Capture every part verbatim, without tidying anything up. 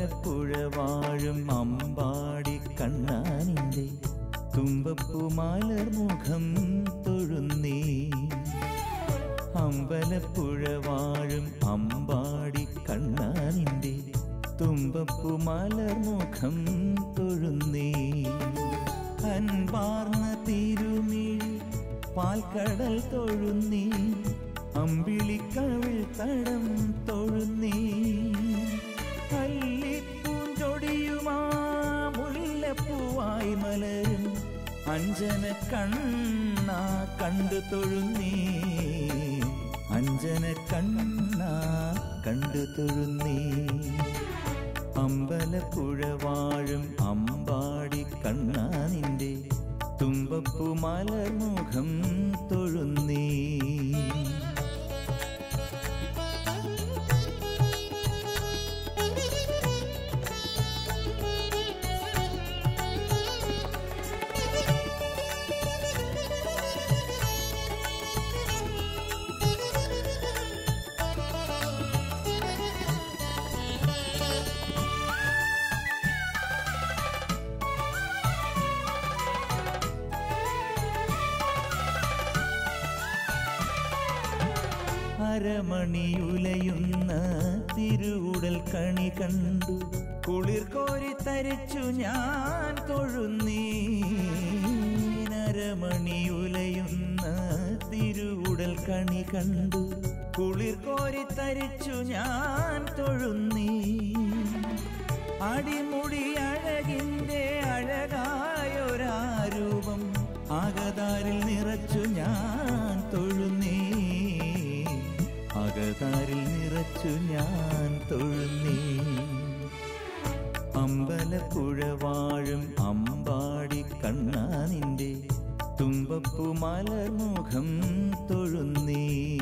അമ്പലപ്പുഴ വാഴും അമ്പാടി കണ്ണാനിന്റെ തുമ്പപ്പൂമാലർ മുഖം തൊഴുന്നീ. അമ്പലപ്പുഴ വാഴും അമ്പാടി കണ്ണാനിന്റെ തുമ്പപ്പൂമാലർ മുഖം തൊഴുന്നീ. അൻപാർന്ന തിരുമിഴി പാൽക്കടൽ തൊഴുന്നീ. അമ്പിളിക്കവിൾ തടം തൊഴുന്നീ. കല്ലിപ്പൂഞ്ചൊടിയുമാ മുല്ലപ്പൂവായി മലരും അഞ്ജന കണ്ണ കണ്ടു തൊഴുന്നീ. അഞ്ജന കണ്ണ കണ്ടു തൊഴുന്നീ. അമ്പലപ്പുഴ വാഴും അമ്പാടി കണ്ണാനിന്റെ തുമ്പപ്പൂമാലർ മുഖം തൊഴുന്നീ. അരമണിയുലയുന്ന തിരുവുടൽ കണി കണ്ടു കുളിർ കോരി തരിച്ചു ഞാൻ തൊഴുന്നീ. അരമണിയുലയുന്ന തിരുവുടൽ കണി കണ്ടു കുളിർ കോരി തരിച്ചു ഞാൻ തൊഴുന്നീ. അടിമുടി അഴകിന്റെ അഴകായൊരാരൂപം ആകതാരിൽ നിറച്ചു ഞാൻ തൊഴുന്നീ. ആകതാരിൽ നിറച്ചു ഞാൻ തൊഴുന്നീ. അമ്പലപ്പുഴ വാഴും അമ്പാടി കണ്ണാനിന്റെ തുമ്പപ്പൂമാലർ മുഖം തൊഴുന്നീ.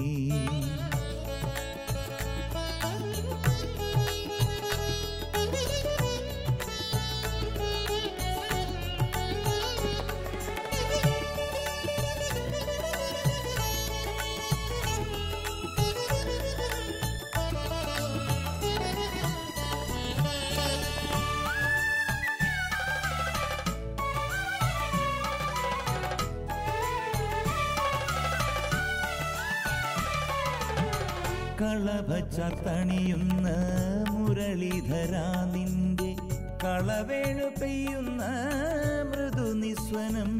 കളഭച്ചാത്തണിയുന്ന മുരളീധരാ നിന്റെ കളവേണു പെയ്യുന്ന മൃദുനിസ്വനം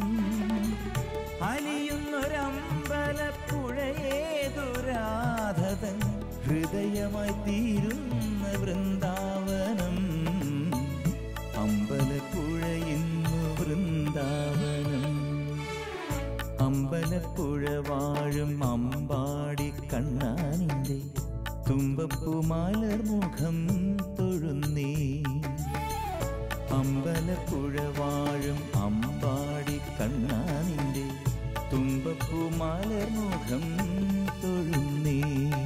അലിയുന്നൊരമ്പലപ്പുഴയേതുരാധതൻ ഹൃദയമായി തീരുന്ന വൃന്ദാവനം. അമ്പലപ്പുഴ ഇന്നു വൃന്ദാവനം. അമ്പലപ്പുഴ വാഴും അമ്പാടി കണ്ണാനിന്റെ തുമ്പപ്പൂമാലർ മുഖം തൊഴുന്നീ. അമ്പലപ്പുഴ വാഴും അമ്പാടി കണ്ണാനിന്റെ തുമ്പപ്പൂമാലർ മുഖം തൊഴുന്നീ.